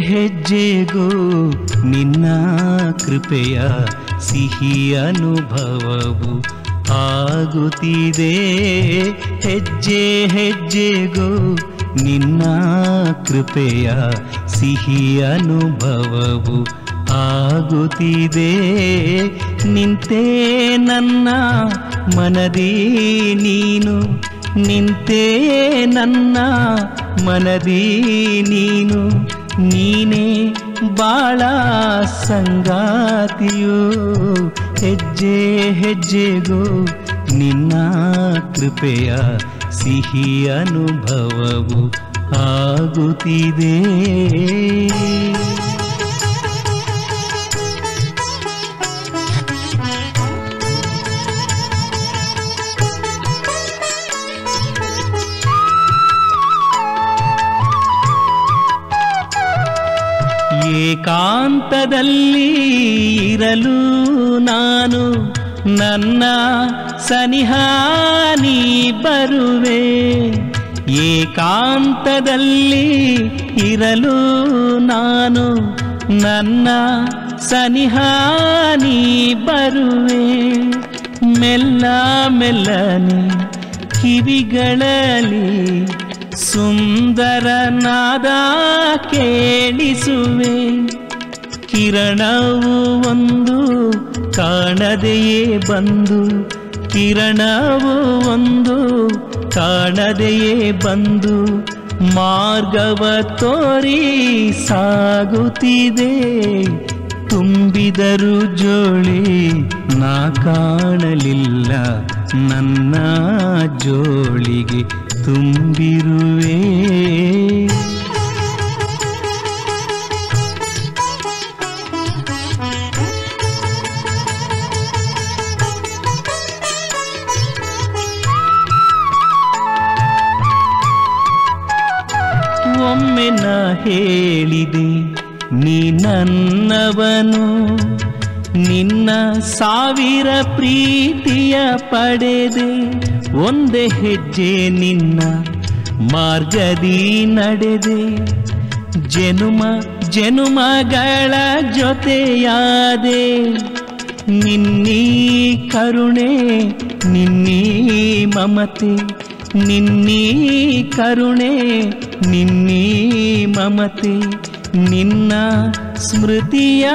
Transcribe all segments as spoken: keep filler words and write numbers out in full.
ಹೆಜ್ಜೆಗೂ ನಿನ್ನ ಕೃಪೆಯ ಸಿಹಿ ಅನುಭವವು ಆಗುತ್ತಿದೆ. ಹೆಜ್ಜೆ ಹೆಜ್ಜೆಗೂ ನಿನ್ನ ಕೃಪೆಯ ಸಿಹಿ ಅನುಭವವು ಆಗುತ್ತಿದೆ. ನಿಂತೆ ನನ್ನ ಮನದಿ ನೀನು, ನಿಂತೆ ನನ್ನ ಮನದಿ ನೀನು, ನೀನೇ ಬಾಳ ಸಂಗಾತಿಯು. ಹೆಜ್ಜೆ ಹೆಜ್ಜೆಗೂ ನಿನ್ನ ಕೃಪೆಯ ಸಿಹಿ ಅನುಭವವು ಆಗುತ್ತಿದೆ. ಏಕಾಂತದಲ್ಲಿ ಇರಲು ನಾನು ನನ್ನ ಸನಿಹ ನೀ ಬರುವೆ. ಏಕಾಂತದಲ್ಲಿ ಇರಲು ನಾನು ನನ್ನ ಸನಿಹ ನೀ ಬರುವೆ. ಮೆಲ್ಲ ಮೆಲ್ಲನೆ ಕಿವಿಗಳಲ್ಲಿ ಸುಂದರನಾದ ಕೇಳಿಸುವೆ. ಕಿರಣವು ಒಂದು ಕಾಣದೆಯೇ ಬಂದು, ಕಿರಣವು ಒಂದು ಕಾಣದೆಯೇ ಬಂದು ಮಾರ್ಗವ ತೋರಿ ಸಾಗುತ್ತಿದೆ. ತುಂಬಿದರು ಜೋಳಿ ನಾ ಕಾಣಲಿಲ್ಲ, ನನ್ನ ಜೋಳಿಗೆ ತುಂಬಿರುವೆ. ಒಮ್ಮೆ ನಾ ಹೇಳಿದೆ ನೀ ನನ್ನವನು, ನಿನ್ನ ಸಾವಿರ ಪ್ರೀತಿಯ ಪಡೆದೆ. ಒಂದೇ ಹೆಜ್ಜೆ ನಿನ್ನ ಮಾರ್ಗದಿ ನಡೆದೆ. ಜನುಮ ಜನುಮಗಳ ಜೊತೆಯಾದೆ. ನಿನ್ನೀ ಕರುಣೆ ನಿನ್ನೀ ಮಮತೆ, ನಿನ್ನೀ ಕರುಣೆ ನಿನ್ನೀ ಮಮತೆ ನಿನ್ನ ಸ್ಮೃತಿಯ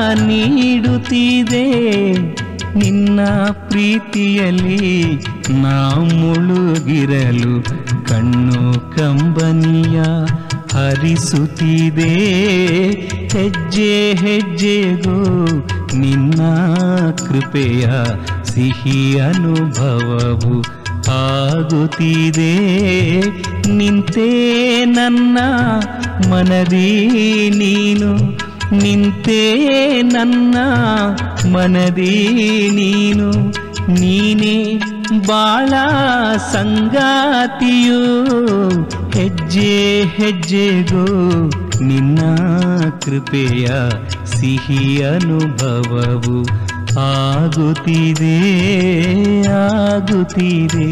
ನೀಡುತ್ತಿದೆ. ನಿನ್ನ ಪ್ರೀತಿಯಲ್ಲಿ ನಾ ಮುಳುಗಿರಲು ಕಣ್ಣು ಕಂಬನಿಯ ಹರಿಸುತ್ತಿದೆ. ಹೆಜ್ಜೆ ಹೆಜ್ಜೆಗೂ ನಿನ್ನ ಕೃಪೆಯ ಸಿಹಿ ಅನುಭವವು ಆಗುತ್ತಿದೆ. ನಿಂತೆ ನನ್ನ ಮನದಿ ನೀನು, ನಿಂತೆ ನನ್ನ ಮನದಿ ನೀನು, ನೀನೇ ಬಾಳ ಸಂಗಾತಿಯು. ಹೆಜ್ಜೆ ಹೆಜ್ಜೆಗೂ ನಿನ್ನ ಕೃಪೆಯ ಸಿಹಿ ಅನುಭವವು ಆಗುತ್ತಿದೆ ಆಗುತ್ತಿದೆ.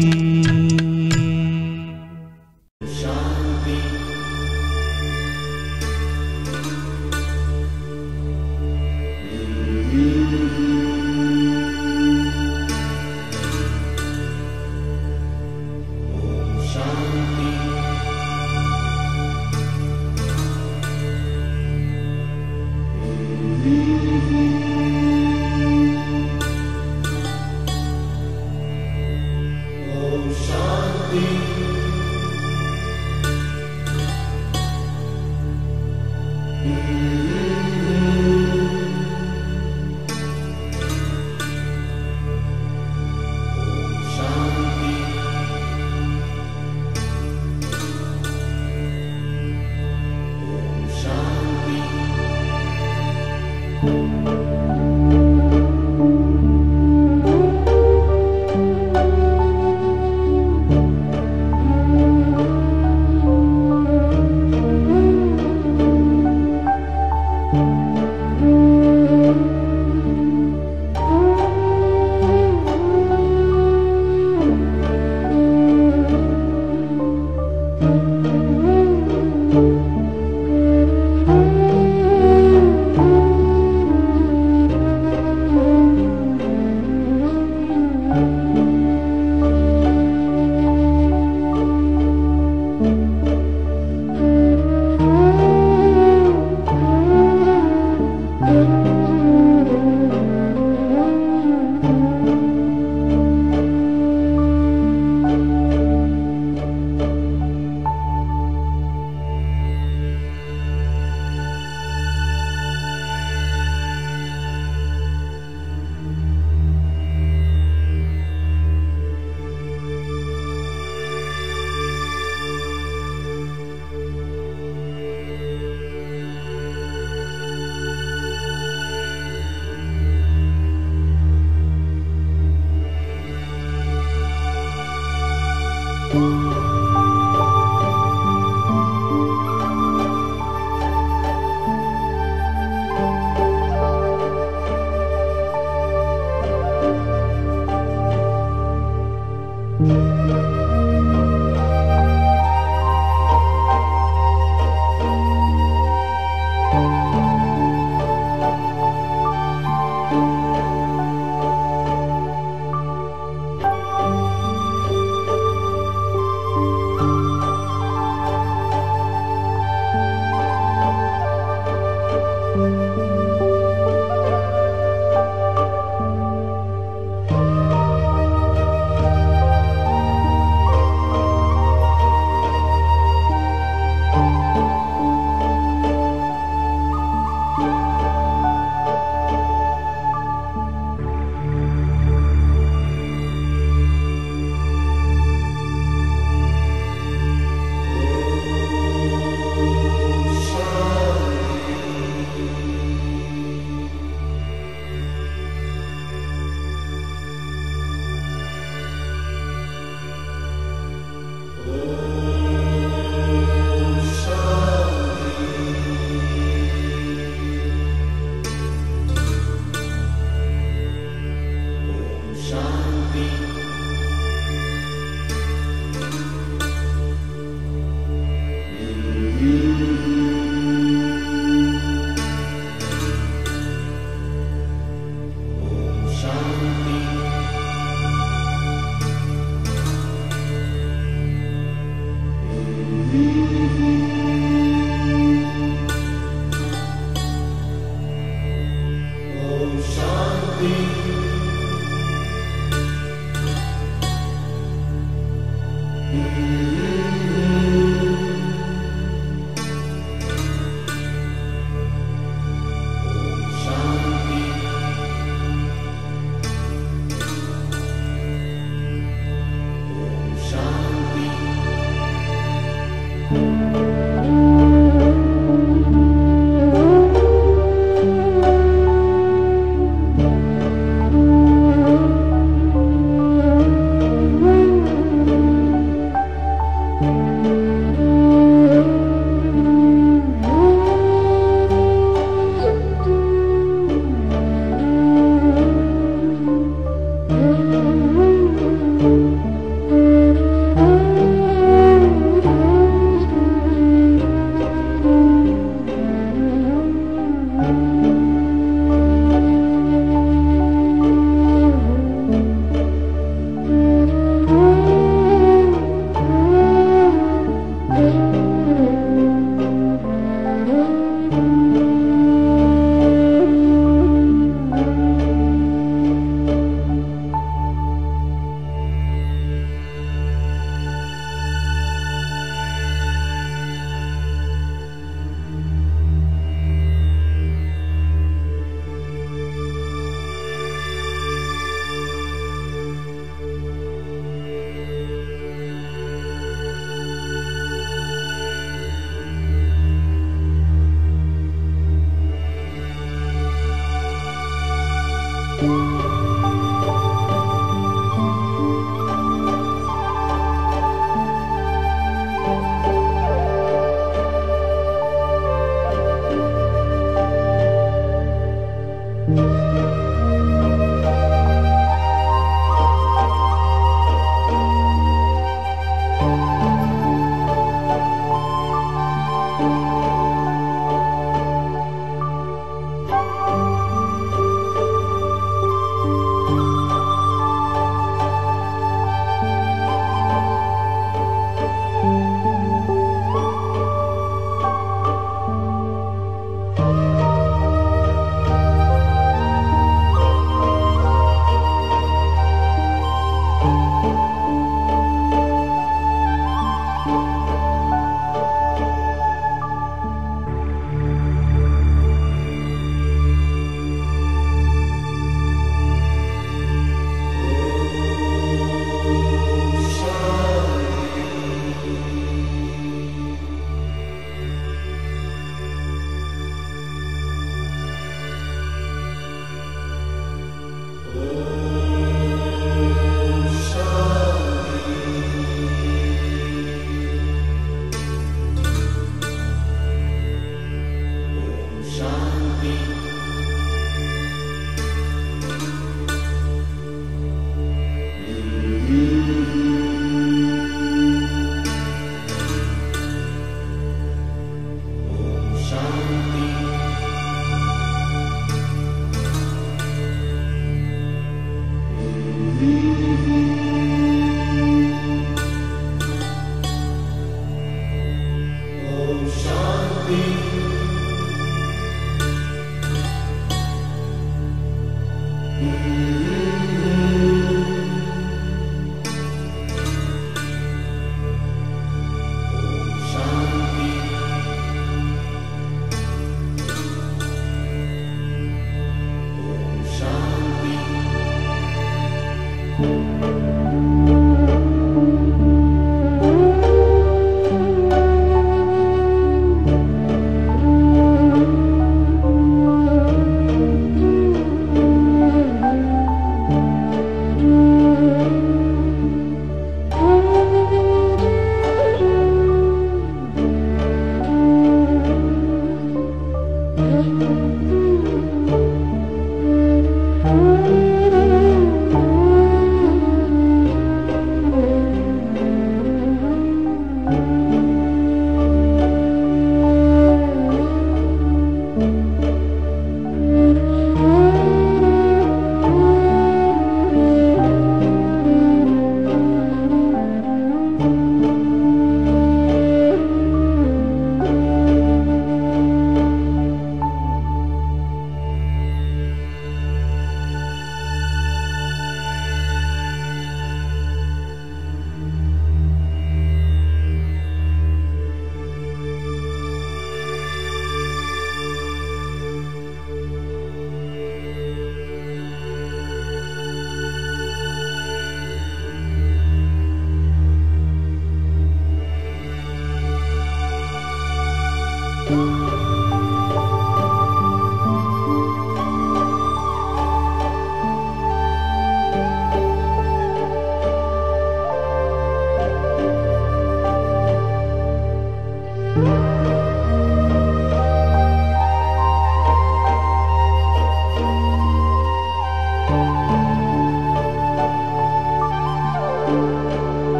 Shanti.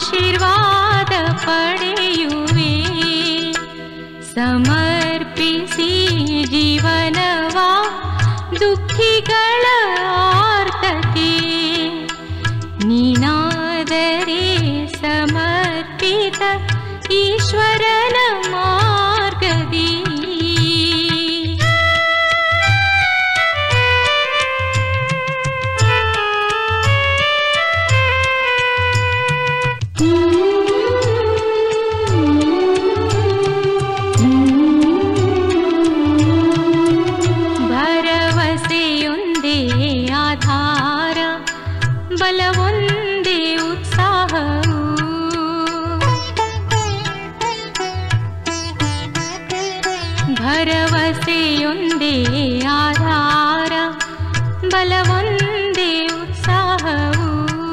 ಆಶೀರ್ವಾದ ಪಡೆಯುವೆ. ಸಮರ್ಪಿಸಿ ಜೀವನವ ದುಃಖಿಗಳ ಆರ್ತತೆ, ನೀನಾದರೆ ಸಮರ್ಪಿತ ಈಶ್ವರನ ಮಾರ್ಗದಿ. ಭರವಸೆಯೊಂದೇ ಆಧಾರ, ಬಲವೊಂದೇ ಉತ್ಸಾಹವು. ಭರವಸೆಯೊಂದೇ ಆಧಾರ, ಬಲವೊಂದೇ ಉತ್ಸಾಹವು.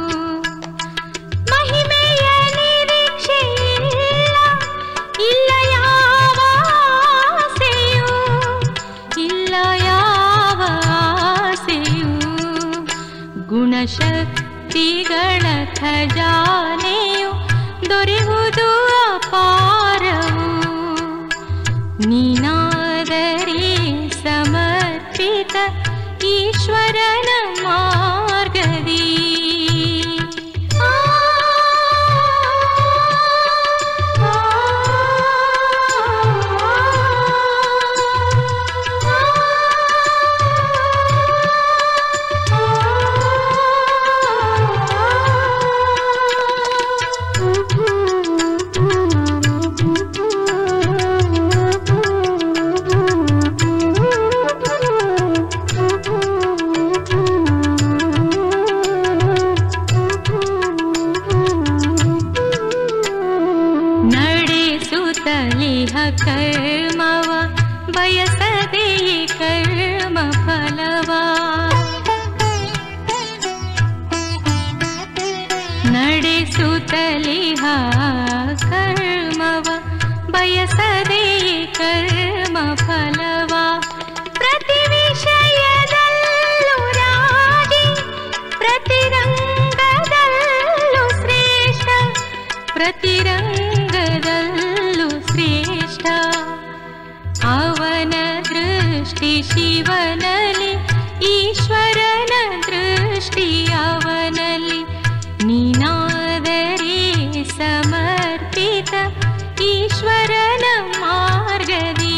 ಮಹಿಮೆಯ ನಿರೀಕ್ಷೆ ಇಲ್ಲ, ಇಲ್ಲ ಯಾವ ಆಸೆಯೂ, ಇಲ್ಲ ಯಾವ ಆಸೆಯೂ. ಗುಣಶಕ್ತಿಗಳ ಖಜಾನೆಯು ದೊರೆಯುವುದು ಅಪಾರವು. ನೀನಾದರೆ ಸಮರ್ಪಿತ ಈಶ್ವರನ ಮಾರ್ಗದಿ. ನಡೆಸುತ್ತಲಿಹ ಕರ್ಮವ ಬಯಸದೆಯೇ ಕರ್ಮ ಫಲವ. ನಡೆಸುತ್ತಲಿಹ ಕರ್ಮವ ಬಯಸದೆಯೇ ಕರ್ಮ ಫಲವ. ಪ್ರತಿ ವಿಷಯದಲ್ಲೂ ರಾಜಿ, ಪ್ರತಿ ರಂಗದಲ್ಲೂ ಶ್ರೇಷ್ಠ, ಪ್ರತಿ ರಂಗದಲ್ಲೂ ಶ್ರೇಷ್ಠ. ಅವನ ದೃಷ್ಟಿ ಶಿವನಲ್ಲಿ, ಈಶ್ವರನ ದೃಷ್ಟಿ ಅವನಲ್ಲಿ. ನೀನಾದರೆ ಸಮರ್ಪಿತ ಈಶ್ವರನ ಮಾರ್ಗದಿ.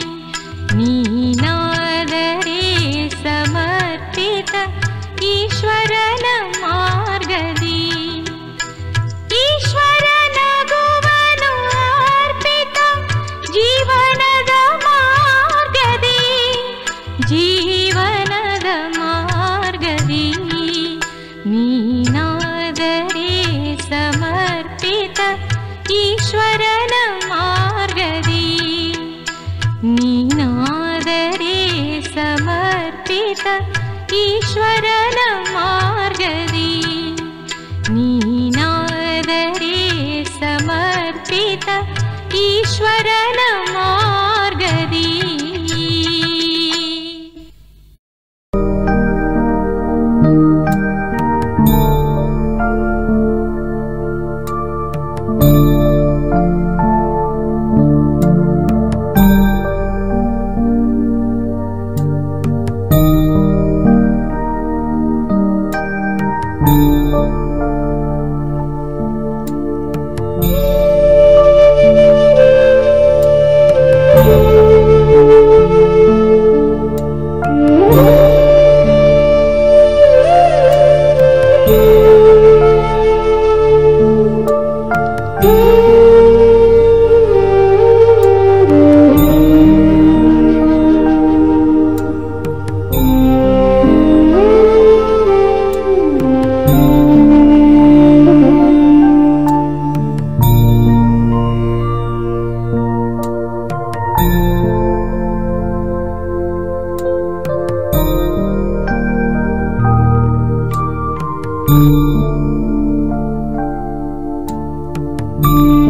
ನೀನಾದರೆ ಸಮರ್ಪಿತ ಈಶ್ವರನ ಮಾರ್ಗದಿ. ಈಶ್ವರನ ಗುವನು ಅರ್ಪಿತ ಜೀವನದ ಮಾರ್ಗದಿ, ಜೀವನದ ಮಾರ್ಗದಿ. ನೀನಾದರೆ ಸಮರ್ಪಿತ ಈಶ್ವರನ ಮಾರ್ಗದಿ. ನೀನಾದರೆ ಸಮರ್ಪಿತ ಈಶ್ವರನ ಮಾರ್ಗದಿ. ನೀನಾದರೆ ಸಮರ್ಪಿತ ಈಶ್ವರನ ಮಾರ್ಗದಿ. Thank you.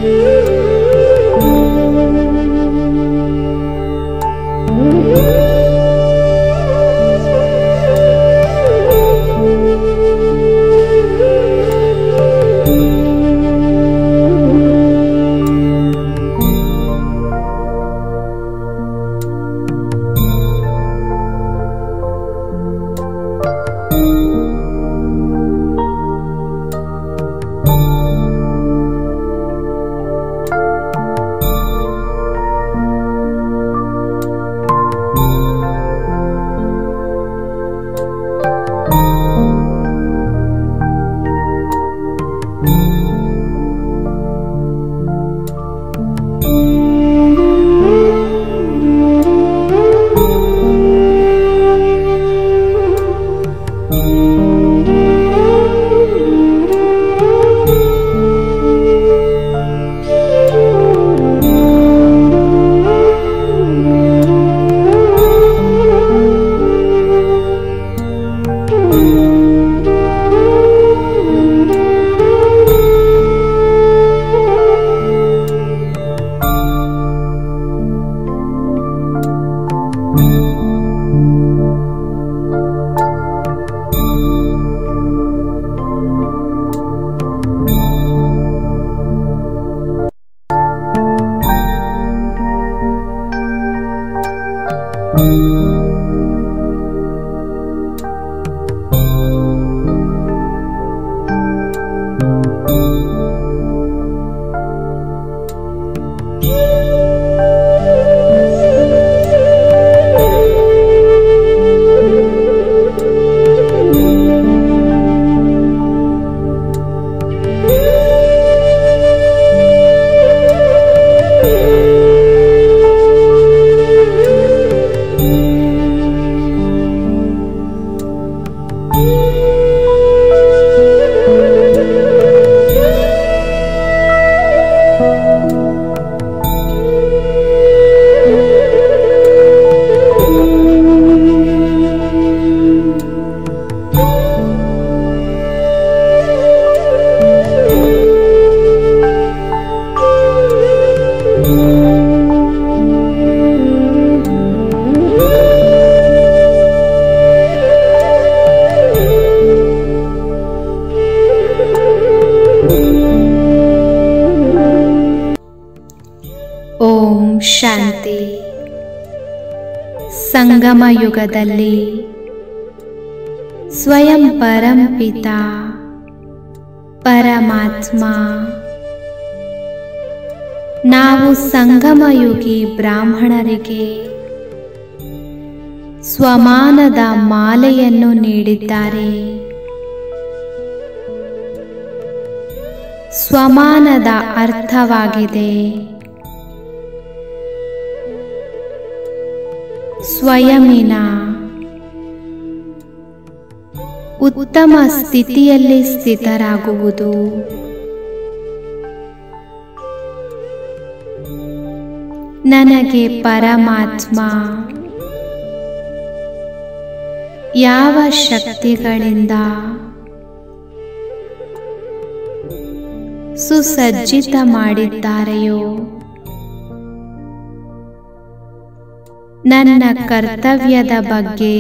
ಶಾಂತಿ. ಸಂಗಮ ಯುಗದಲ್ಲಿ ಸ್ವಯಂ ಪರಂಪಿತ ಪರಮಾತ್ಮ ನಾವು ಸಂಗಮಯುಗಿ ಬ್ರಾಹ್ಮಣರಿಗೆ ಸ್ವಮಾನದ ಮಾಲೆಯನ್ನು ನೀಡಿದ್ದಾರೆ. ಸ್ವಮಾನದ ಅರ್ಥವಾಗಿದೆ ಸ್ವಯಮಿನ ಉತ್ತಮ ಸ್ಥಿತಿಯಲ್ಲಿ ಸ್ಥಿತರಾಗುವುದು. ನನಗೆ ಪರಮಾತ್ಮ ಯಾವ ಶಕ್ತಿಗಳಿಂದ ಸುಸಜ್ಜಿತ ಮಾಡಿದ್ದಾರೆಯೋ ನನ್ನ ಕರ್ತವ್ಯದ ಬಗ್ಗೆ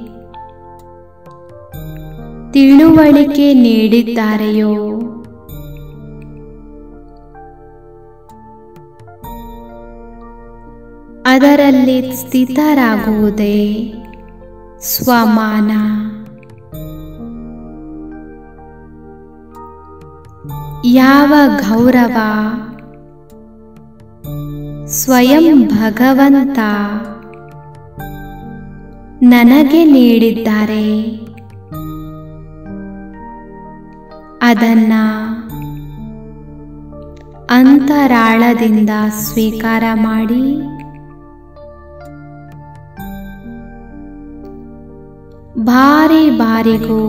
ತಿಳುವಳಿಕೆ ನೀಡಿದ್ದಾರೆಯೋ ಅದರಲ್ಲಿ ಸ್ಥಿತರಾಗುವುದೇ ಸ್ವಮಾನ. ಯಾವ ಗೌರವ ಸ್ವಯಂ ಭಗವಂತ ನನಗೆ ನೀಡಿದ್ದಾರೆ ಅದನ್ನ ಅಂತರಾಳದಿಂದ ಸ್ವೀಕಾರ ಮಾಡಿ ಬಾರಿ ಬಾರಿಗೂ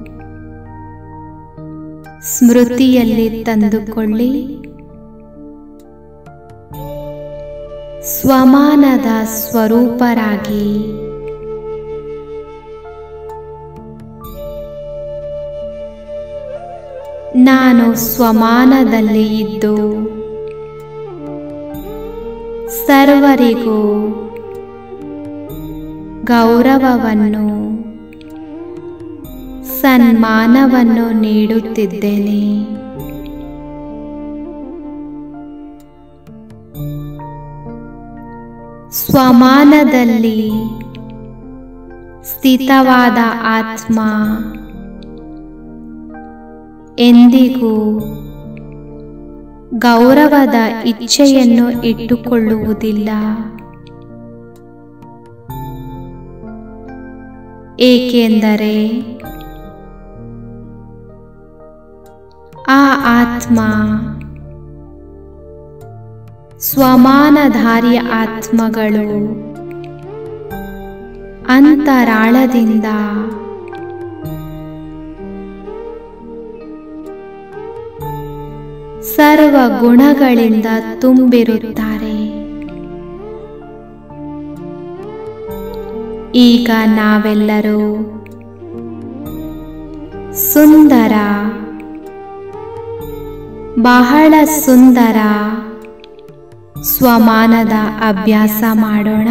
ಸ್ಮೃತಿಯಲ್ಲಿ ತಂದುಕೊಳ್ಳಿ. ಸ್ವಮಾನದ ಸ್ವರೂಪರಾಗಿ ನಾನು ಸ್ವಮಾನದಲ್ಲಿ ಇದ್ದು ಸರ್ವರಿಗೂ ಗೌರವವನ್ನು ಸನ್ಮಾನವನ್ನು ನೀಡುತ್ತಿದ್ದೇನೆ. ಸ್ವಮಾನದಲ್ಲಿ ಸ್ಥಿತವಾದ ಆತ್ಮ ಎಂದಿಗೂ ಗೌರವದ ಇಚ್ಛೆಯನ್ನು ಇಟ್ಟುಕೊಳ್ಳುವುದಿಲ್ಲ. ಏಕೆಂದರೆ ಆ ಆತ್ಮ ಸ್ವಮಾನಧಾರಿ ಆತ್ಮಗಳು ಅಂತರಾಳದಿಂದ ಸರ್ವ ಗುಣಗಳಿಂದ ತುಂಬಿರುತ್ತಾರೆ. ಈಗ ನಾವೆಲ್ಲರೂ ಸುಂದರ, ಬಹಳ ಸುಂದರ ಸ್ವಮಾನದ ಅಭ್ಯಾಸ ಮಾಡೋಣ.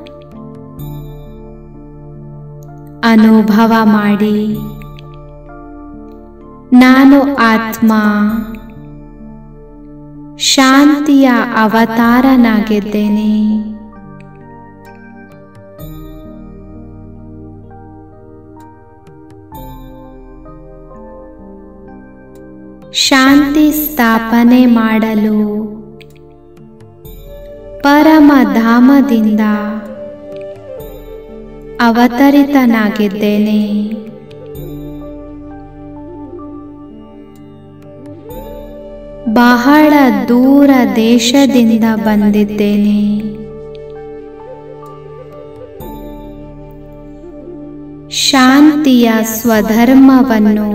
ಅನುಭವ ಮಾಡಿ, ನಾನು ಆತ್ಮ ಶಾಂತಿಯ ಅವತಾರನಾಗಿದ್ದೇನೆ. ಶಾಂತಿ ಸ್ಥಾಪನೆ ಮಾಡಲು ಪರಮಧಾಮದಿಂದ ಅವತರಿತನಾಗಿದ್ದೇನೆ. ಬಹಳ ದೂರ ದೇಶದಿಂದ ಬಂದಿದ್ದೇನೆ. ಶಾಂತಿಯ ಸ್ವಧರ್ಮವನ್ನು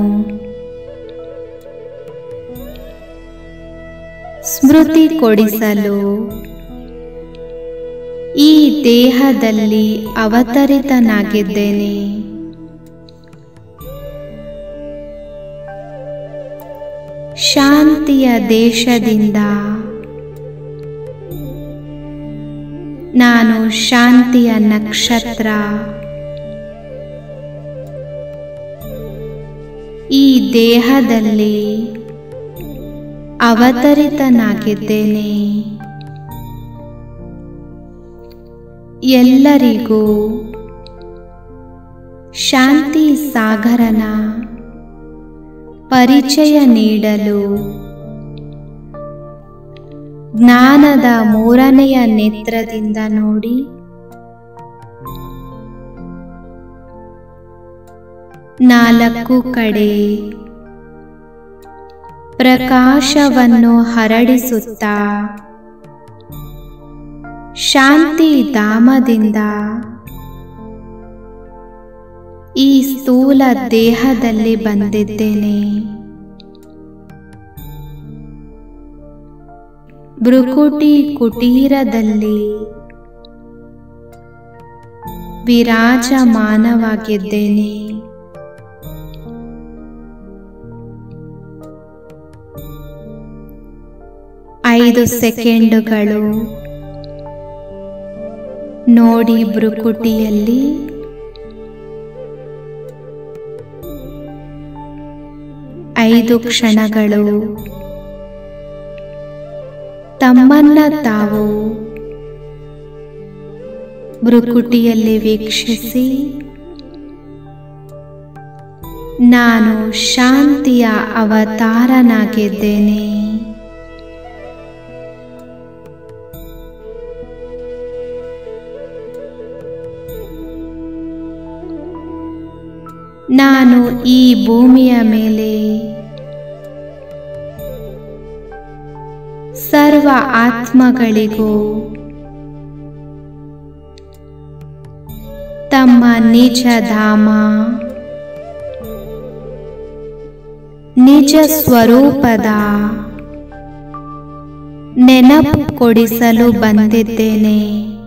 ಸ್ಮೃತಿ ಕೊಡಿಸಲು ಈ ದೇಹದಲ್ಲಿ ಅವತರಿತನಾಗಿದ್ದೇನೆ. ಶಾಂತಿಯ ದೇಶದಿಂದ ನಾನು ಶಾಂತಿಯ ನಕ್ಷತ್ರ ಈ ದೇಹದಲ್ಲಿ ಅವತರಿತನಾಗಿದ್ದೇನೆ. ಎಲ್ಲರಿಗೂ ಶಾಂತಿ ಸಾಗರನ ಪರಿಚಯ ನೀಡಲು ಜ್ಞಾನದ ಮೂರನೆಯ ನೇತ್ರದಿಂದ ನೋಡಿ ನಾಲ್ಕು ಕಡೆ ಪ್ರಕಾಶವನ್ನು ಹರಡಿಸುತ್ತಾ ಶಾಂತಿ ಧಾಮದಿಂದ ಈ ಸ್ಥೂಲ ದೇಹದಲ್ಲಿ ಬಂದಿದ್ದೇನೆ. ಭೃಕುಟಿ ಕುಟೀರದಲ್ಲಿ ವಿರಾಜಮಾನವಾಗಿದ್ದೇನೆ. ಐದು ಸೆಕೆಂಡುಗಳು ನೋಡಿ ಭೃಕುಟಿಯಲ್ಲಿ ಐದು ಕ್ಷಣಗಳು ತಮ್ಮನ್ನ ತಾವು ಭೃಕುಟಿಯಲ್ಲಿ ವೀಕ್ಷಿಸಿ, ನಾನು ಶಾಂತಿಯ ಅವತಾರನಾಗಿದ್ದೇನೆ. ನಾನು ಈ ಭೂಮಿಯ ಮೇಲೆ ಸರ್ವ ಆತ್ಮಗಳಿಗೂ ತಮ್ಮ ನಿಜ ಧಾಮ, ನಿಜ ಸ್ವರೂಪದ ನೆನಪು ಕೊಡಿಸಲು ಬಂದಿದ್ದೇನೆ.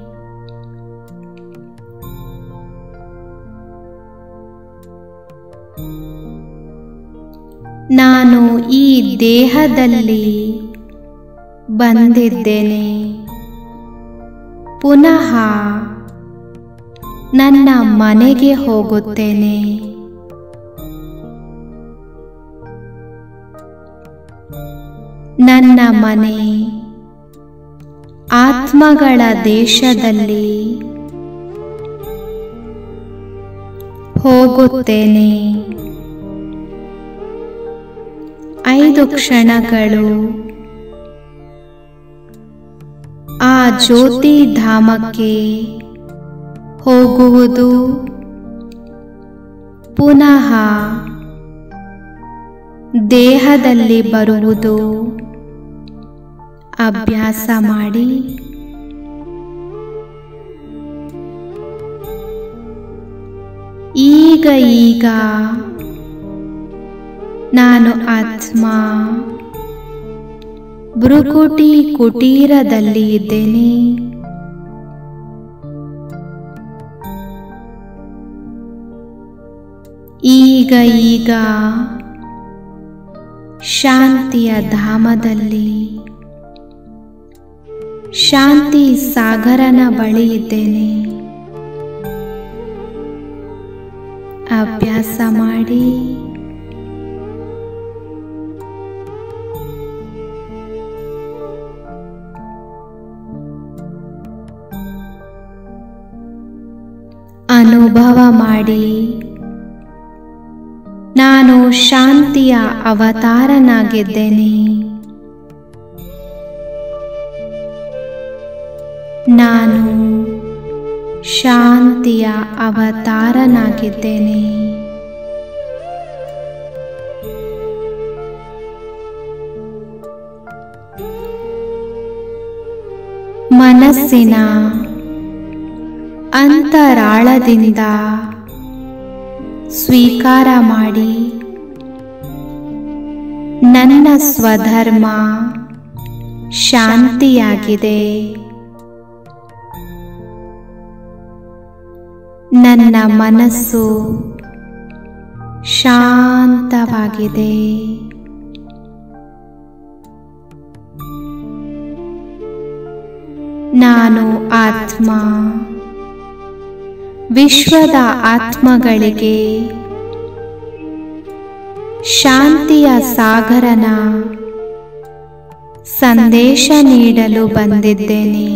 ನಾನು ಈ ದೇಹದಲ್ಲಿ ಬಂದಿದ್ದೇನೆ. ಪುನಃ ನನ್ನ ಮನೆಗೆ ಹೋಗುತ್ತೇನೆ. ನನ್ನ ಮನೆ ಆತ್ಮಗಳ ದೇಶದಲ್ಲಿ ಹೋಗುತ್ತೇನೆ. ಐದು ಕ್ಷಣಗಳು ಆ ಜ್ಯೋತಿ ಧಾಮಕ್ಕೆ ಹೋಗುವುದು, ಪುನಃ ದೇಹದಲ್ಲಿ ಬರುವುದು ಅಭ್ಯಾಸ ಮಾಡಿ. ಈಗ ಈಗ ನಾನು ಆತ್ಮ ಭೃಕುಟಿ ಕುಟೀರದಲ್ಲಿ ಇದ್ದೇನೆ. ಈಗ ಈಗ ಶಾಂತಿಯ ಧಾಮದಲ್ಲಿ ಶಾಂತಿ ಸಾಗರನ ಬಳಿ ಇದ್ದೇನೆ. ಅಭ್ಯಾಸ ಮಾಡಿ. ಅನುಭವ ಮಾಡಿ, ನಾನು ಶಾಂತಿಯ ಅವತಾರನಾಗಿದ್ದೇನೆ. ನಾನು ಶಾಂತಿಯ ಅವತಾರನಾಗಿದ್ದೇನೆ. ಮನಸ್ಸಿನ ಅಂತರಾಳದಿಂದ ಸ್ವೀಕಾರ ಮಾಡಿ, ನನ್ನ ಸ್ವಧರ್ಮ ಶಾಂತಿಯಾಗಿದೆ. ನನ್ನ ಮನಸ್ಸು ಶಾಂತವಾಗಿದೆ. ನಾನು ಆತ್ಮ ವಿಶ್ವದ ಆತ್ಮಗಳಿಗೆ ಶಾಂತಿಯ ಸಾಗರನ ಸಂದೇಶ ನೀಡಲು ಬಂದಿದ್ದೇನೆ.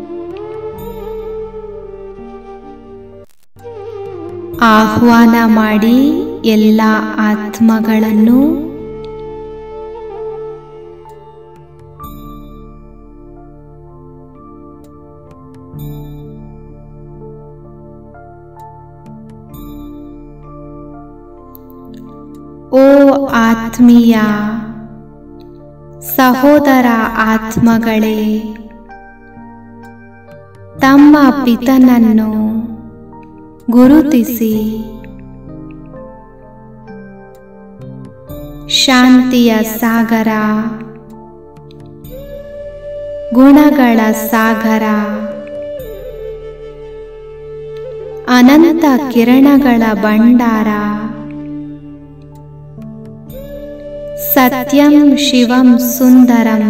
ಆಹ್ವಾನ ಮಾಡಿ ಎಲ್ಲ ಆತ್ಮಗಳನ್ನು. ಓ ಆತ್ಮೀಯ ಸಹೋದರ ಆತ್ಮಗಳೇ, ತಮ್ಮ ಪಿತನನ್ನು ಗುರುತಿಸಿ ಶಾಂತಿಯ ಸಾಗರ, ಗುಣಗಳ ಸಾಗರ, ಅನಂತ ಕಿರಣಗಳ ಭಂಡಾರ, ಸತ್ಯಂ ಶಿವಂ ಸುಂದರಂ,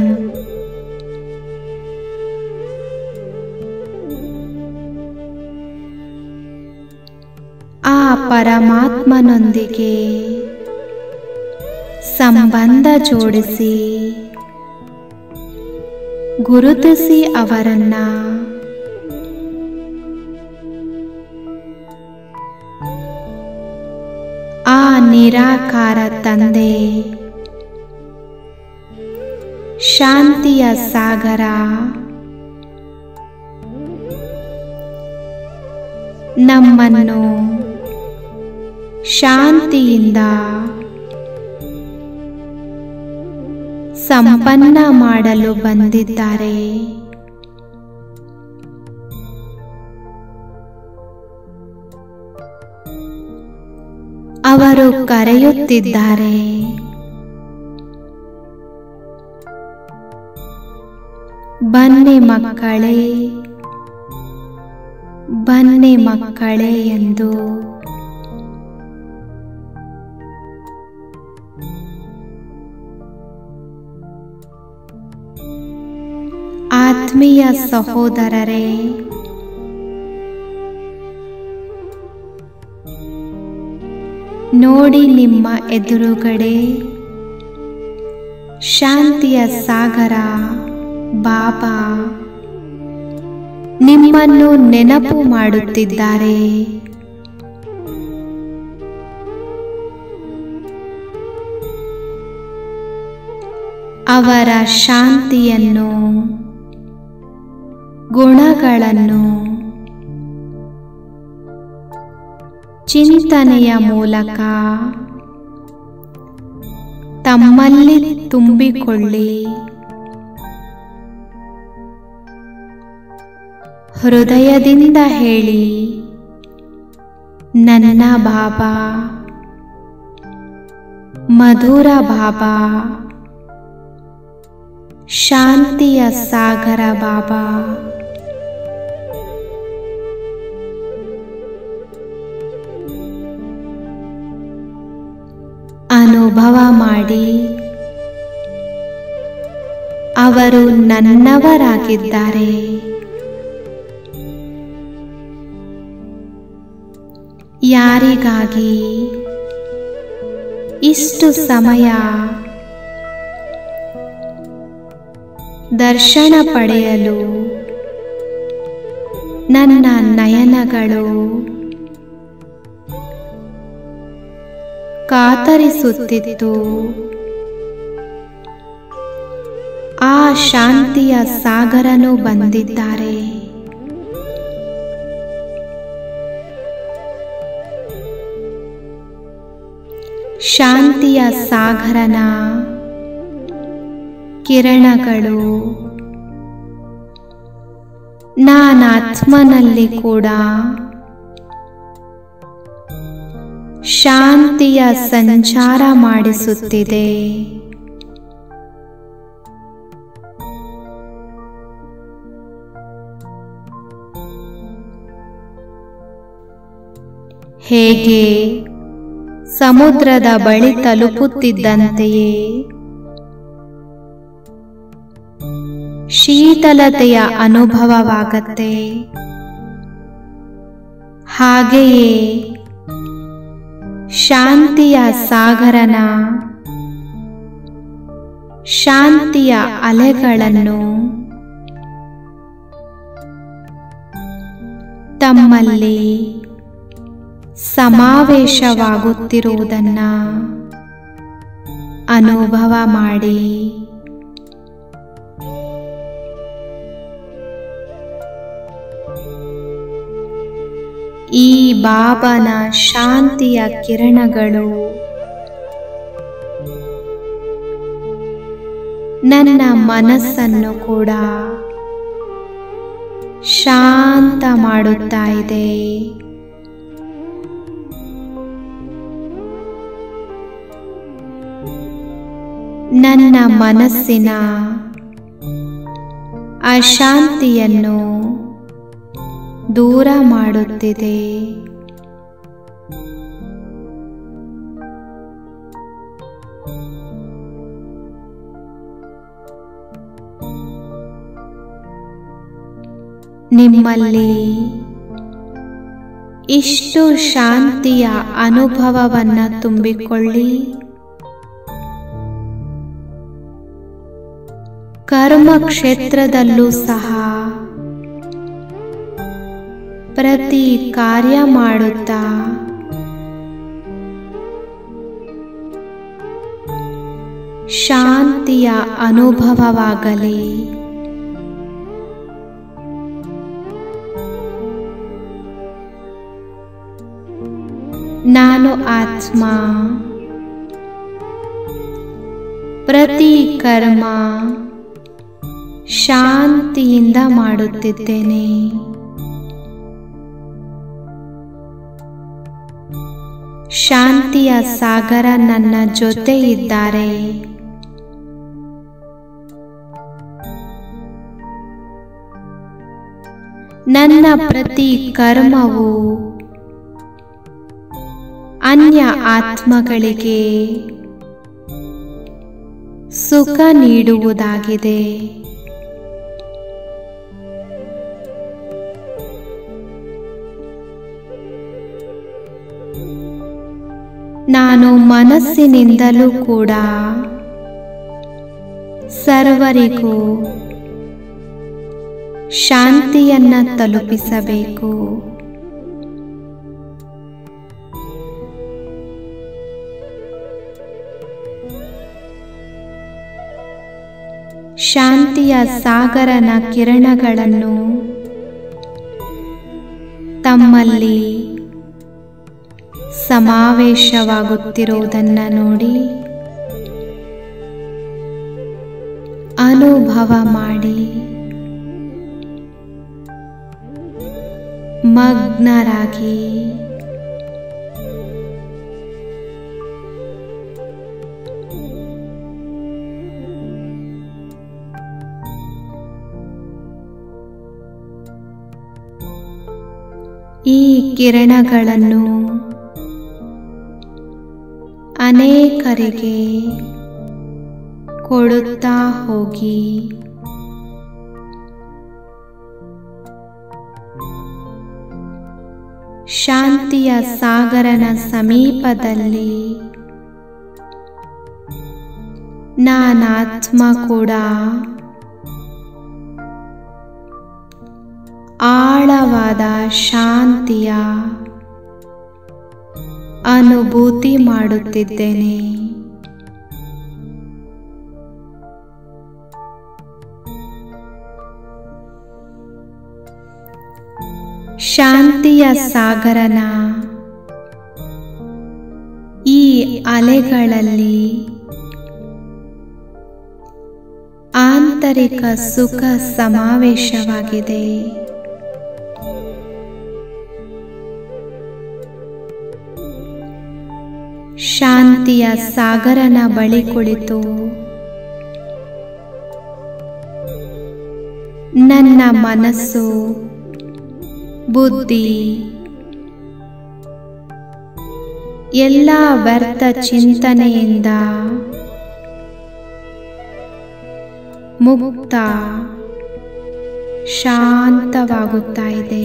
ಆ ಪರಮಾತ್ಮನೊಂದಿಗೆ ಸಂಬಂಧ ಜೋಡಿಸಿ, ಗುರುತಿಸಿ ಅವರನ್ನ. ಆ ನಿರಾಕಾರ ತಂದೆ ಶಾಂತಿಯ ಸಾಗರ ನಮ್ಮನ್ನು ಶಾಂತಿಯಿಂದ ಸಂಪನ್ನ ಮಾಡಲು ಬಂದಿದ್ದಾರೆ. ಅವರು ಕರೆಯುತ್ತಿದ್ದಾರೆ, ಬನ್ನಿ ಮಕ್ಕಳೇ, ಬನ್ನಿ ಮಕ್ಕಳೇ ಎಂದು. ಆತ್ಮೀಯ ಸಹೋದರರೇ, ನೋಡಿ ನಿಮ್ಮ ಎದುರುಗಡೆ ಶಾಂತಿಯ ಸಾಗರ ಬಾಬಾ ನಿಮ್ಮನ್ನು ನೆನಪು ಮಾಡುತ್ತಿದ್ದಾರೆ. ಅವರ ಶಾಂತಿಯನ್ನು, ಗುಣಗಳನ್ನು ಚಿಂತನೆಯ ಮೂಲಕ ತಮ್ಮಲ್ಲಿ ತುಂಬಿಕೊಳ್ಳಿ. ಹೃದಯದಿಂದ ಹೇಳಿ, ನನ್ನ ಬಾಬಾ, ಮಧುರ ಬಾಬಾ, ಶಾಂತಿಯ ಸಾಗರ ಬಾಬಾ. ಅನುಭವ ಮಾಡಿ, ಅವರು ನನ್ನವರಾಗಿದ್ದಾರೆ. ಯಾರಿಗಾಗಿ ಇಷ್ಟು ಸಮಯ ದರ್ಶನ ಪಡೆಯಲು ನನ್ನ ನಯನಗಳು ಕಾತರಿಸುತ್ತಿತ್ತು. ಆ ಶಾಂತಿಯ ಸಾಗರನು ಬಂದಿದ್ದಾರೆ. ಶಾಂತಿಯ ಸಾಗರನ ಕಿರಣಗಳು ನಾನಾತ್ಮನಲ್ಲಿ ಕೂಡ ಶಾಂತಿಯ ಸಂಚಾರ ಮಾಡಿಸುತ್ತಿದೆ. ಹೇಗೆ ಸಮುದ್ರದ ಬಳಿ ತಲುಪುತ್ತಿದ್ದಂತೆಯೇ ಶೀತಲತೆಯ ಅನುಭವವಾಗತ್ತೆ, ಹಾಗೆಯೇ ಶಾಂತಿಯ ಸಾಗರನ ಶಾಂತಿಯ ಅಲೆಗಳನ್ನು ತಮ್ಮಲ್ಲಿ ಸಮಾವೇಶವಾಗುತ್ತಿರುವುದನ್ನು ಅನುಭವ ಮಾಡಿ. ಈ ಬಾಬನ ಶಾಂತಿಯ ಕಿರಣಗಳು ನನ್ನ ಮನಸ್ಸನ್ನು ಕೂಡ ಶಾಂತ ಮಾಡುತ್ತಾ ಇದೆ. ನನ್ನ ಮನಸ್ಸಿನ ಅಶಾಂತಿಯನ್ನು ದೂರ ಮಾಡುತ್ತಿದೆ. ನಿಮ್ಮಲ್ಲಿ ಇಷ್ಟು ಶಾಂತಿಯ ಅನುಭವವನ್ನು ತುಂಬಿಕೊಳ್ಳಿ. ಕರ್ಮ ಕ್ಷೇತ್ರದಲ್ಲೂ ಸಹ ಪ್ರತಿ ಕಾರ್ಯ ಮಾಡುತ್ತಾ ಶಾಂತಿಯ ಅನುಭವವಾಗಲಿ. ನಾನು ಆತ್ಮ, ಪ್ರತಿ ಕರ್ಮ ಶಾಂತಿಯಿಂದ ಮಾಡುತ್ತಿದ್ದೇನೆ. ಶಾಂತಿಯ ಸಾಗರ ನನ್ನ ಜೊತೆ ಇದ್ದಾರೆ. ನನ್ನ ಪ್ರತಿ ಕರ್ಮವು ಅನ್ಯ ಆತ್ಮಗಳಿಗೆ ಸುಖ ನೀಡುವುದಾಗಿದೆ. ನಾನು ಮನಸ್ಸಿನಿಂದಲೂ ಕೂಡ ಸರ್ವರಿಗೂ ಶಾಂತಿಯನ್ನ ತಲುಪಿಸಬೇಕು. ಶಾಂತಿಯ ಸಾಗರನ ಕಿರಣಗಳನ್ನು ತಮ್ಮಲ್ಲಿ ಸಮಾವೇಶವಾಗುತ್ತಿರುವುದನ್ನು ನೋಡಿ ಅನುಭವ ಮಾಡಿ ಮಗ್ನರಾಗಿ ಈ ಕಿರಣಗಳನ್ನು ಅನೇಕರಿಗೆ ಕೊಡುತ್ತಾ ಹೋಗಿ ಶಾಂತಿಯ ಸಾಗರನ ಸಮೀಪದಲ್ಲಿ ನಾನಾತ್ಮ ಕೂಡ ಆಳವಾದ ಶಾಂತಿಯ ಅನುಭೂತಿ ಮಾಡುತ್ತಿದ್ದೇನೆ. ಶಾಂತಿಯ ಸಾಗರನ ಈ ಅಲೆಗಳಲ್ಲಿ ಆಂತರಿಕ ಸುಖ ಸಮಾವೇಶವಾಗಿದೆ. ಶಾಂತಿಯ ಸಾಗರನ ಬಳಿ ಕುಳಿತು ನನ್ನ ಮನಸ್ಸು, ಬುದ್ಧಿ, ಎಲ್ಲ ವ್ಯರ್ಥ ಚಿಂತನೆಯಿಂದ ಮುಕ್ತ ಶಾಂತವಾಗುತ್ತಾ ಇದೆ.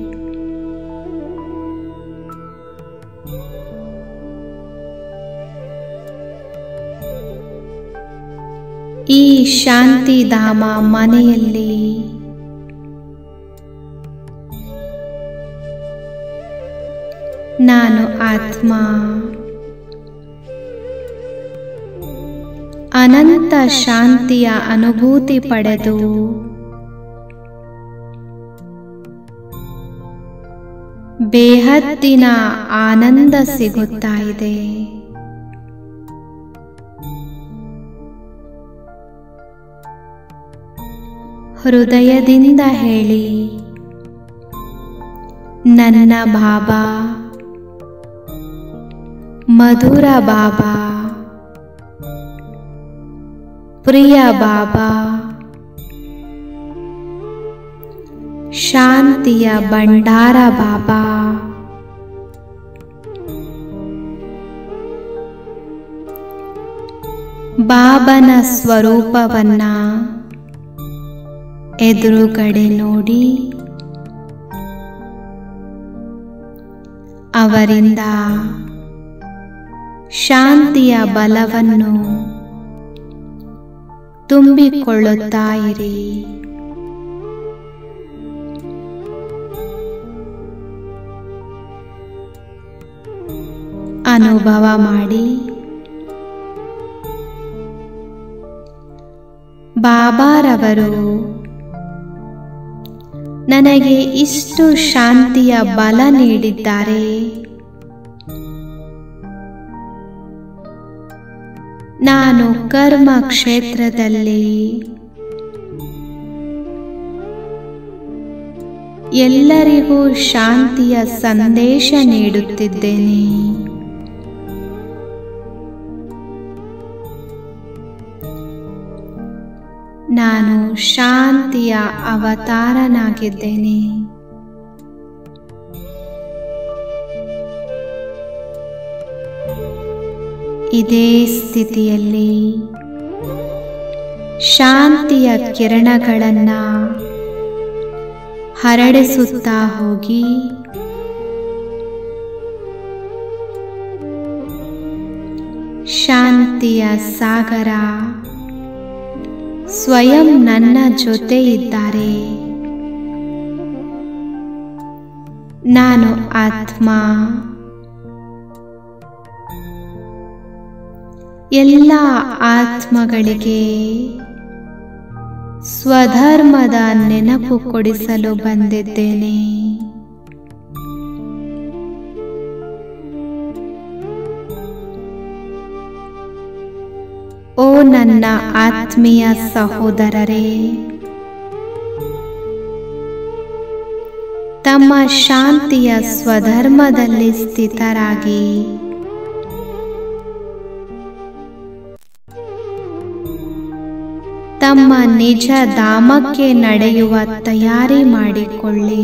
ಈ ಶಾಂತಿಧಾಮ ಮನೆಯಲ್ಲಿ ನಾನು ಆತ್ಮ ಅನಂತ ಶಾಂತಿಯ ಅನುಭೂತಿ ಪಡೆದು ಬೇಹದ್ದಿನ ಆನಂದ ಸಿಗುತ್ತಾ ಇದೆ. ಹೃದಯದಿಂದ ಹೇಳಿ, ನನ್ನ ಬಾಬಾ, ಮಧುರ ಬಾಬಾ, ಪ್ರಿಯ ಬಾಬಾ, ಶಾಂತಿಯ ಭಂಡಾರ ಬಾಬಾ, ಬಾಬನ ಸ್ವರೂಪವನ್ನ ಎದುರುಗಡೆ ನೋಡಿ ಅವರಿಂದ ಶಾಂತಿಯ ಬಲವನ್ನು ತುಂಬಿಕೊಳ್ಳುತ್ತಾ ಇರಿ. ಅನುಭವ ಮಾಡಿ ಬಾಬಾರವರು ನನಗೆ ಇಷ್ಟು ಶಾಂತಿಯ ಬಲ ನೀಡಿದ್ದಾರೆ. ನಾನು ಕರ್ಮ ಕ್ಷೇತ್ರದಲ್ಲಿ ಎಲ್ಲರಿಗೂ ಶಾಂತಿಯ ಸಂದೇಶ ನೀಡುತ್ತಿದ್ದೇನೆ. ನಾನು ಶಾಂತಿಯ ಅವತಾರನಾಗಿದ್ದೇನೆ. ಇದೇ ಸ್ಥಿತಿಯಲ್ಲಿ ಶಾಂತಿಯ ಕಿರಣಗಳನ್ನು ಹರಡಿಸುತ್ತಾ ಹೋಗಿ ಶಾಂತಿಯ ಸಾಗರ ಸ್ವಯಂ ನನ್ನ ಜೊತೆ ಇದ್ದಾರೆ. ನಾನು ಆತ್ಮ. ಎಲ್ಲ ಆತ್ಮಗಳಿಗೆ ಸ್ವಧರ್ಮದ ನೆನಪು ಕೊಡಿಸಲು ಬಂದಿದ್ದೇನೆ. ಓ ನನ್ನ ಆತ್ಮೀಯ ಸಹೋದರರೇ, ತಮ್ಮ ಶಾಂತಿಯ ಸ್ವಧರ್ಮದಲ್ಲಿ ಸ್ಥಿತರಾಗಿ ತಮ್ಮ ನಿಜ ಧಾಮಕ್ಕೆ ನಡೆಯುವ ತಯಾರಿ ಮಾಡಿಕೊಳ್ಳಿ.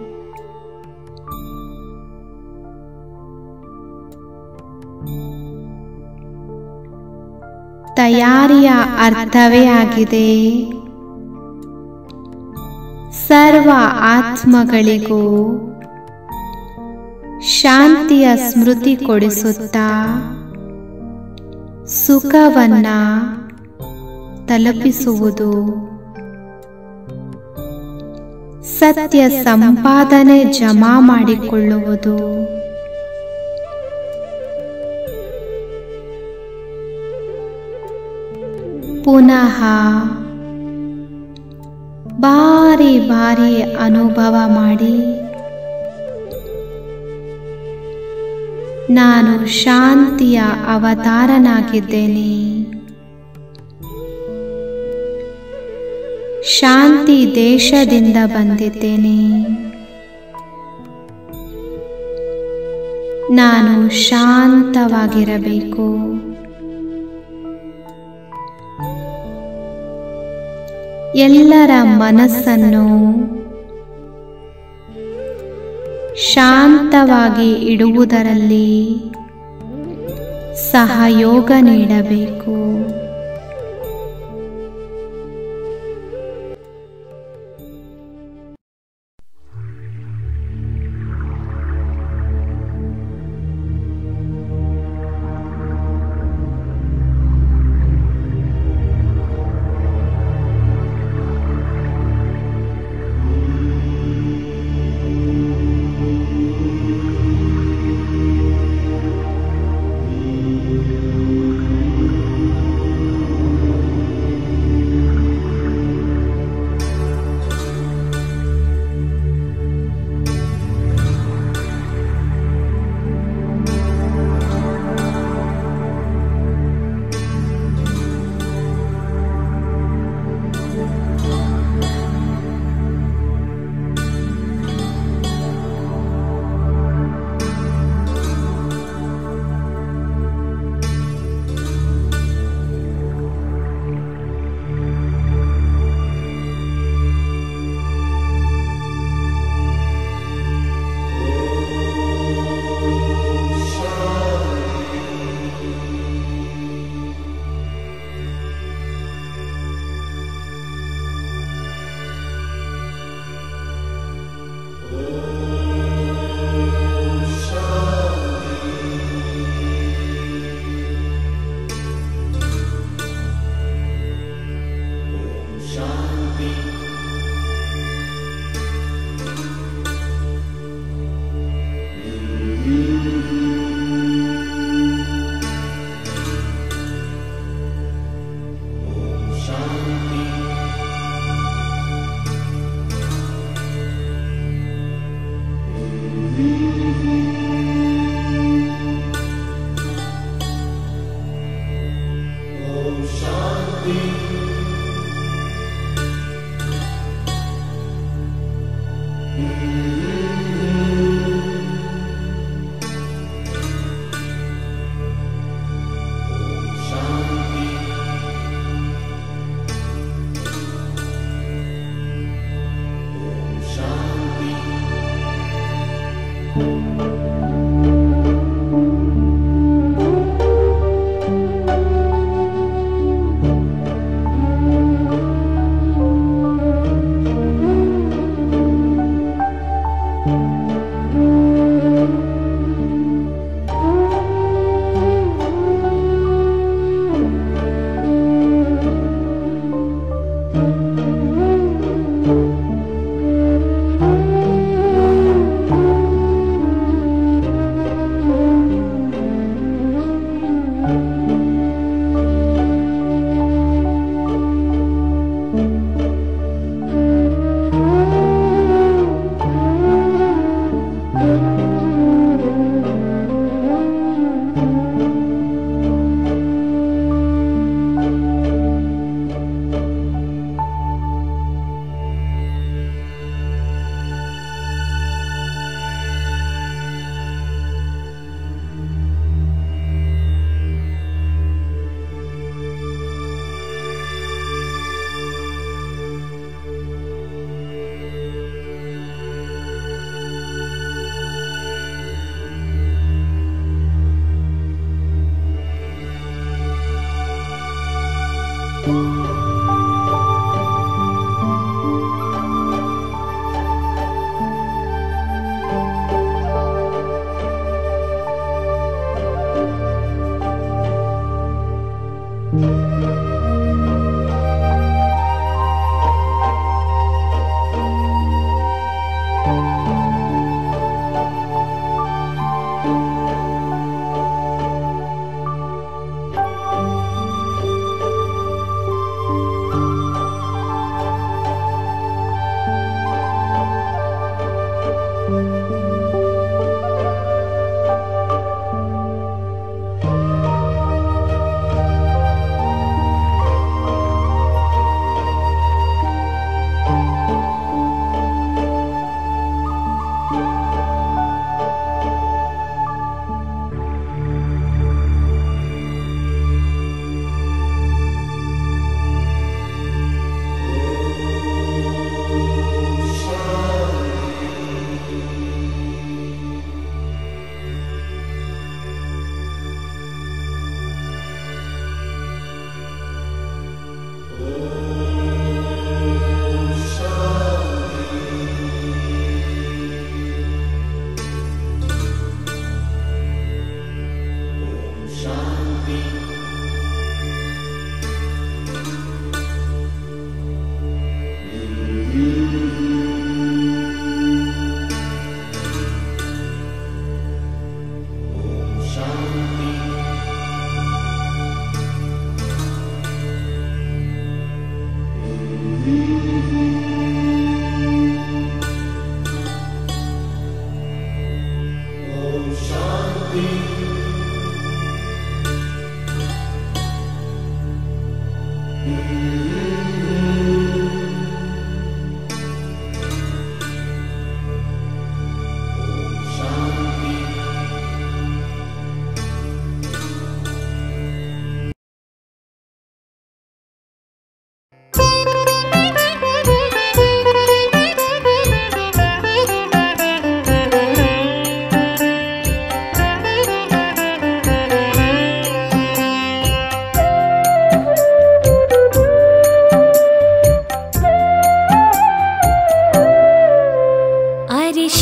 ತಯಾರಿಯ ಅರ್ಥವೇ ಆಗಿದೆ ಸರ್ವ ಆತ್ಮಗಳಿಗೂ ಶಾಂತಿಯ ಸ್ಮೃತಿ ಕೊಡಿಸುತ್ತಾ ಸುಖವನ್ನ ತಲುಪಿಸುವುದು. ಸತ್ಯ ಸಂಪಾದನೆ ಜಮಾ ಮಾಡಿಕೊಳ್ಳುವುದು. ಪುನಃ ಬಾರಿ ಬಾರಿ ಅನುಭವ ಮಾಡಿ ನಾನು ಶಾಂತಿಯ ಅವತಾರನಾಗಿದ್ದೇನೆ. ಶಾಂತಿ ದೇಶದಿಂದ ಬಂದಿದ್ದೇನೆ. ನಾನು ಶಾಂತವಾಗಿರಬೇಕು. ಎಲ್ಲರ ಮನಸ್ಸನ್ನು ಶಾಂತವಾಗಿ ಇಡುವುದರಲ್ಲಿ ಸಹಯೋಗ ನೀಡಬೇಕು.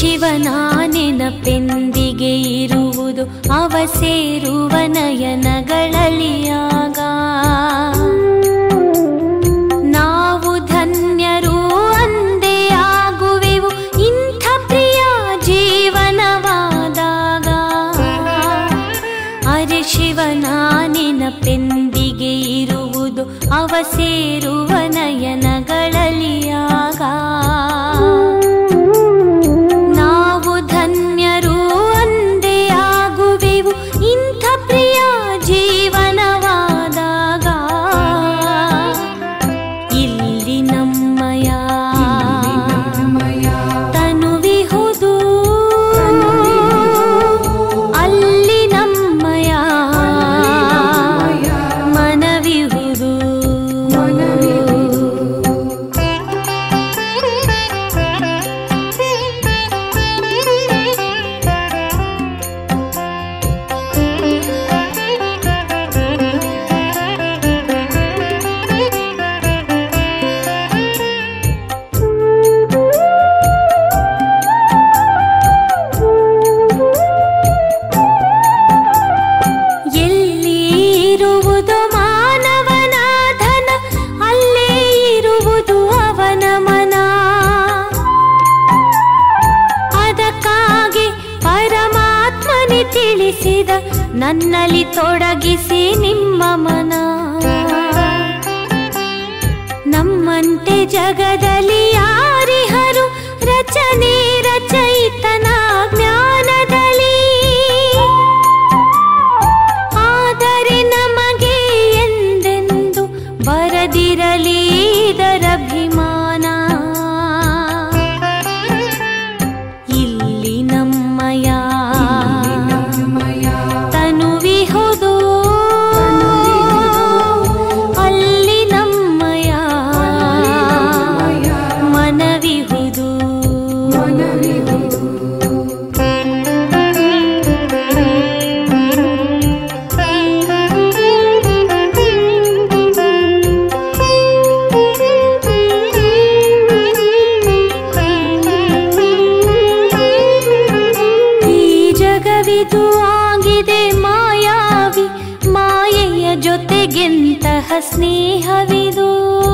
ಶಿವನ ನೆನಪೆಂದಿಗೆ ಇರುವುದು ಅವ ಸೇರುವ ನಯನಗಳಲಿಯಾಗ. ನಾವು ಧನ್ಯರು ಅಂದೇ ಆಗುವೆವು ಇಂಥ ಪ್ರಿಯ ಜೀವನವಾದಾಗ. ಅರೆ ಶಿವನ ನೆನಪೆಂದಿಗೆ ಇರುವುದು ಅವ ಸೇರುವ ನಯನಗಳಲಿಯಾಗ. ನಾವು ಧನ್ಯರು ಅಂದೇ ಆಗುವೆವು ಇಂಥ ಪ್ರಿಯ ಜೀವನವಾದಾಗ. ಇಲ್ಲಿ ನಮ್ಮಯ ತನುವಿಹುದು, ಅಲ್ಲಿ ನಮ್ಮಯ ಮನವಿಹುದು. ಎಲ್ಲಿ ಇರುವುದು ಮಾನವನ ಧನ ಅಲ್ಲೇ ಇರುವುದು ಅವನ ಮನ. ಅದಕ್ಕಾಗಿ ಪರಮಾತ್ಮನೇ ತಿಳಿಸಿದ ನನ್ನಲ್ಲಿ ತೊಡಗಿಸಿ ನಿಮ್ಮ ಮನ. ನಮ್ಮಂತೆ ಜಗದಲ್ಲಿ ಯಾರಿಹರು ರಚನೆ ರಚಯಿತನ ಜ್ಞಾನದಲ್ಲಿ. ಆದರೆ ನಮಗೆ ಎಂದೆಂದು ಬರದಿರಲಿ ಇದರಭಿಮಾನ. ಇಲ್ಲಿ ನಮ್ಮಯ ತನುವಿಹುದು, ಅಲ್ಲಿ ನಮ್ಮಯ ಮನವಿಹುದು. ಈ ಜಗವಿದು ಆಗಿದೆ ಮಾಯಾವಿ, ಮಾಯೆಯ ಜೊತೆಗೆಂತಹ ಸ್ನೇಹವಿದು.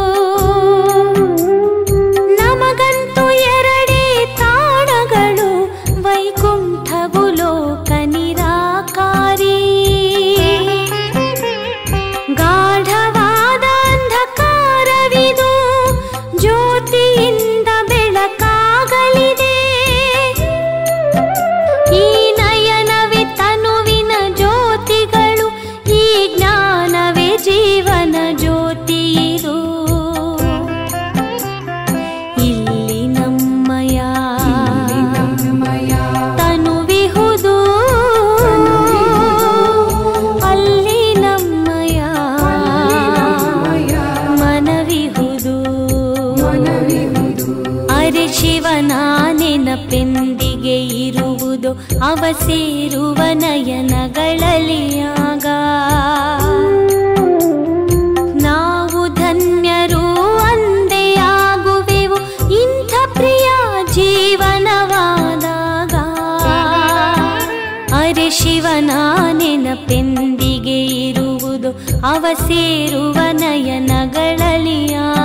ನಮಗಂತೂ ಎರಡೇ ತಾಣಗಳು, ವೈಕುಂಠವು ಲೋಕ ನಿರಾಕಾರಿ. ಗಾಢವಾದ ಅಂಧಕಾರವಿದು, ಜ್ಯೋತಿಯಿಂದ ಬೆಳಕಾಗಲಿದೆ. ಈ ನಯನವೇ ತನುವಿನ ಜ್ಯೋತಿಗಳು, ಈ ಜ್ಞಾನವೇ ಜೀವನ ಜ್ಯೋತಿ ಇದು. ಇಲ್ಲಿ ನಮ್ಮಯ ತನುವಿಹುದು, ಅಲ್ಲಿ ನಮ್ಮಯ ಮನವಿಹುದು. ಅರೆ ಶಿವನ ನೆನಪೆಂದಿಗೆ ಇರುವುದು ಅವ ಸೇರುವ ನಯನಗಳಲಿಯಾಗ. ನಾವು ಧನ್ಯರು ಅಂದೇ ಆಗುವೆವು ಇಂಥ ಪ್ರಿಯ ಜೀವನವಾದಾಗ. ಅರೆ ಶಿವನ ನೆನಪೆಂದಿಗೆ ಇರುವುದು ಅವ ಸೇರುವ ನಯನಗಳಲಿಯಾಗ.